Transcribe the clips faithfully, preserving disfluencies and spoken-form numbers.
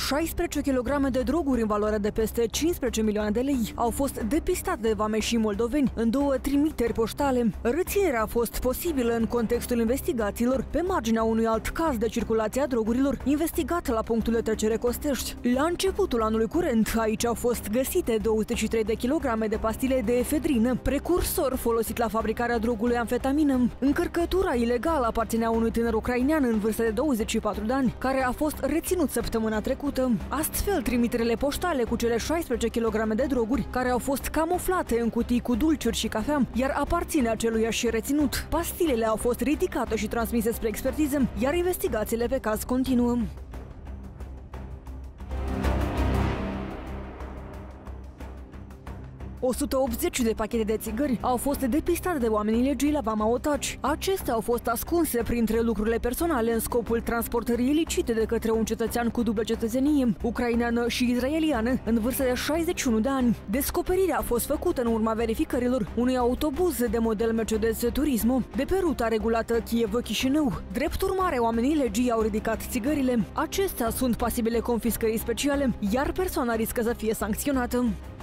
șaisprezece kilograme de droguri în valoare de peste cincisprezece milioane de lei au fost depistate de vameșii moldoveni în două trimiteri poștale. Reținerea a fost posibilă în contextul investigațiilor pe marginea unui alt caz de circulație a drogurilor investigat la punctul de trecere Costești. La începutul anului curent, aici au fost găsite douăzeci și trei de kilograme de pastile de efedrină, precursor folosit la fabricarea drogului amfetamină. Încărcătura ilegală aparținea unui tânăr ucrainean în vârstă de douăzeci și patru de ani, care a fost reținut săptămâna trecută. Astfel, trimiterele poștale cu cele șaisprezece kilograme de droguri, care au fost camuflate în cutii cu dulciuri și cafea, iar aparține aceluiași reținut. Pastilele au fost ridicate și transmise spre expertiză, iar investigațiile pe caz continuă. o sută optzeci de pachete de țigări au fost depistate de oamenii legii la Vama Otaci. Acestea au fost ascunse printre lucrurile personale în scopul transportării ilicite de către un cetățean cu dublă cetățenie, ucraineană și izraeliană, în vârstă de șaizeci și unu de ani. Descoperirea a fost făcută în urma verificărilor unui autobuz de model Mercedes Turismo de pe ruta regulată Chievă-Chișinău. Drept urmare, oamenii legii au ridicat țigările. Acestea sunt pasibile confiscării speciale, iar persoana riscă să fie sancționată.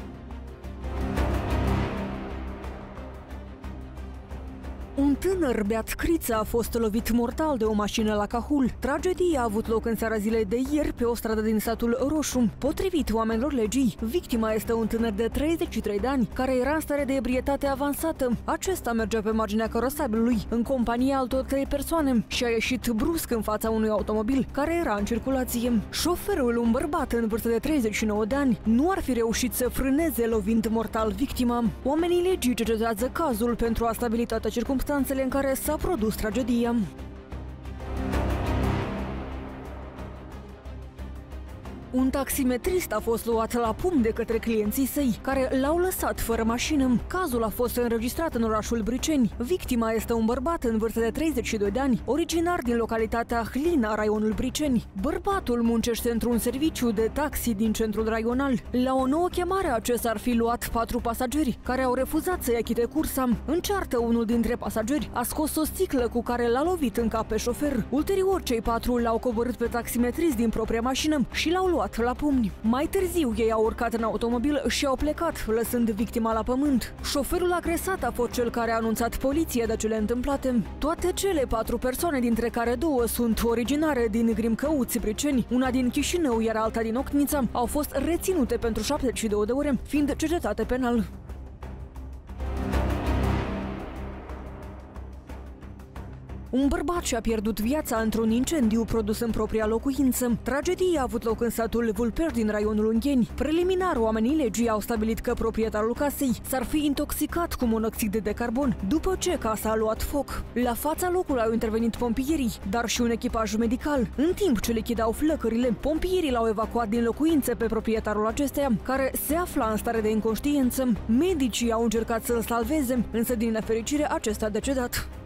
Un tânăr beat criță a fost lovit mortal de o mașină la Cahul. Tragedia a avut loc în seara zilei de ieri pe o stradă din satul Roșu. Potrivit oamenilor legii, victima este un tânăr de treizeci și trei de ani care era în stare de ebrietate avansată. Acesta mergea pe marginea carosabilului în compania altor trei persoane și a ieșit brusc în fața unui automobil care era în circulație. Șoferul, un bărbat în vârstă de treizeci și nouă de ani, nu ar fi reușit să frâneze lovind mortal victima. Oamenii legii cercetează cazul pentru a stabili toate circumstanțele în care s-a produs tragedia. Un taximetrist a fost luat la pumn de către clienții săi, care l-au lăsat fără mașină. Cazul a fost înregistrat în orașul Briceni. Victima este un bărbat în vârstă de treizeci și doi de ani, originar din localitatea Hlina, raionul Briceni. Bărbatul muncește într-un serviciu de taxi din centrul raional. La o nouă chemare, acesta ar fi luat patru pasageri, care au refuzat să-i achite cursa. În ceartă, unul dintre pasageri a scos o sticlă cu care l-a lovit în cap pe șofer. Ulterior, cei patru l-au coborât pe taximetrist din propria mașină și l-au luat la pumni. Mai târziu, ei au urcat în automobil și au plecat, lăsând victima la pământ. Șoferul agresat a fost cel care a anunțat poliția de cele întâmplate. Toate cele patru persoane, dintre care două sunt originare din Grimcăuți, Briceni, una din Chișinău, iar alta din Ocnița, au fost reținute pentru șaptezeci și două de ore, fiind cercetate penal. Un bărbat și-a pierdut viața într-un incendiu produs în propria locuință. Tragedia a avut loc în satul Vulpești din raionul Ungheni. Preliminar, oamenii legii au stabilit că proprietarul casei s-ar fi intoxicat cu monoxid de carbon după ce casa a luat foc. La fața locului au intervenit pompierii, dar și un echipaj medical. În timp ce lichidau flăcările, pompierii l-au evacuat din locuință pe proprietarul acesteia, care se afla în stare de inconștiență. Medicii au încercat să-l salveze, însă din nefericire acesta a decedat.